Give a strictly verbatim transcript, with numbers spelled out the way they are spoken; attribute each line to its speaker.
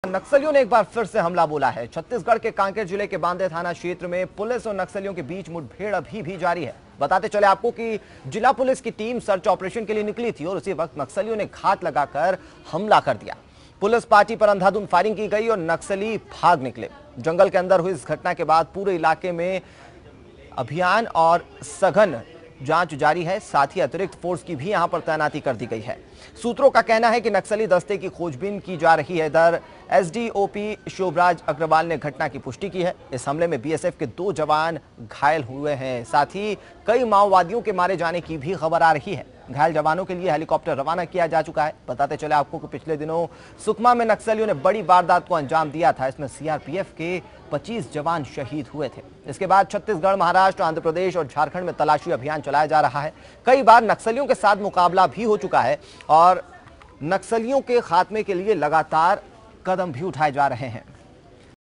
Speaker 1: नक्सलियों ने एक बार फिर से हमला बोला है। छत्तीसगढ़ के कांकेर जिले के बांदे थाना क्षेत्र में पुलिस और नक्सलियों के बीच मुठभेड़ अभी भी जारी है। बताते चले आपको कि जिला पुलिस की टीम सर्च ऑपरेशन के लिए निकली थी और उसी वक्त नक्सलियों ने घात लगाकर हमला कर दिया। पुलिस पार्टी पर अंधाधुंध फायरिंग की गई और नक्सली भाग निकले। जंगल के अंदर हुई इस घटना के बाद पूरे इलाके में अभियान और सघन जांच जारी है। साथ ही अतिरिक्त फोर्स की भी यहां पर तैनाती कर दी गई है। सूत्रों का कहना है कि नक्सली दस्ते की खोजबीन की जा रही है। इधर एसडीओपी शोभराज अग्रवाल ने घटना की पुष्टि की है। इस हमले में बीएसएफ के दो जवान घायल हुए हैं। साथ ही कई माओवादियों के मारे जाने की भी खबर आ रही है। घायल जवानों के लिए हेलीकॉप्टर रवाना किया जा चुका है। बताते चले आपको कि पिछले दिनों सुकमा में नक्सलियों ने बड़ी वारदात को अंजाम दिया था। इसमें सीआरपीएफ के पच्चीस जवान शहीद हुए थे। इसके बाद छत्तीसगढ़, महाराष्ट्र, आंध्र प्रदेश और झारखंड में तलाशी अभियान चलाया जा रहा है। कई बार नक्सलियों के साथ मुकाबला भी हो चुका है और नक्सलियों के खात्मे के लिए लगातार कदम भी उठाए जा रहे हैं।